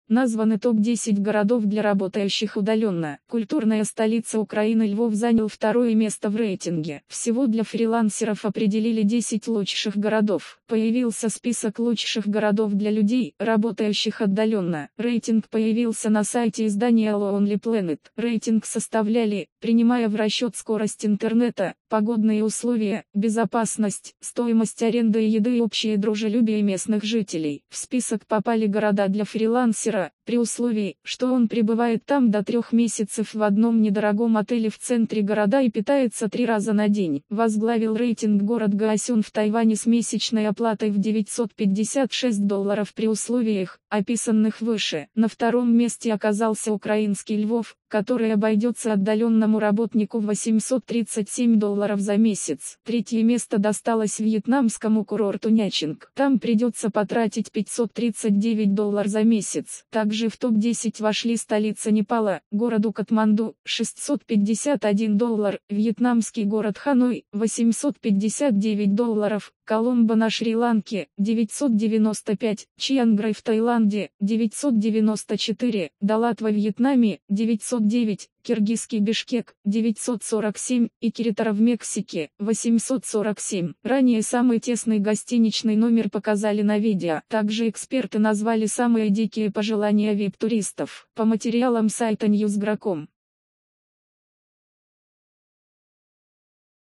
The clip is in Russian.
Названы топ-10 городов для работающих удаленно. Культурная столица Украины Львов занял второе место в рейтинге. Всего для фрилансеров определили 10 лучших городов. Появился список лучших городов для людей, работающих отдаленно. Рейтинг появился на сайте издания Lonely Planet. Рейтинг составляли, принимая в расчет скорость интернета, погодные условия, безопасность, стоимость аренды и еды и общее дружелюбие местных жителей. В список попали города для фрилансера, при условии, что он пребывает там до 3 месяцев в одном недорогом отеле в центре города и питается 3 раза на день. Возглавил рейтинг город Гаосюн в Тайване с месячной оплатой в $956 при условиях, описанных выше. На втором месте оказался украинский Львов, который обойдется отдаленному работнику в $837 за месяц. Третье место досталось вьетнамскому курорту Нячинг. Там придется потратить $539 за месяц. Также в топ-10 вошли столица Непала, городу Катманду, $651, вьетнамский город Ханой, $859, Коломбо на Шри-Ланке, $995, Чианграй в Таиланде, $994, Далат во Вьетнаме, $909, киргизский Бишкек, $947, и Киритара в Мексике, $847. Ранее самый тесный гостиничный номер показали на видео. Также эксперты назвали самые дикие пожелания VIP-туристов. По материалам сайта Newsgro.com.